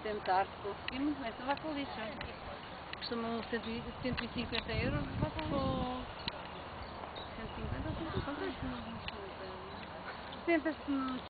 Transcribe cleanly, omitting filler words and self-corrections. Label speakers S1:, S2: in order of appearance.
S1: tentar, se conseguirmos, então vai para o lixo. Custam 150 euros, vai para o lixo. 150 ou 150? Tenta-se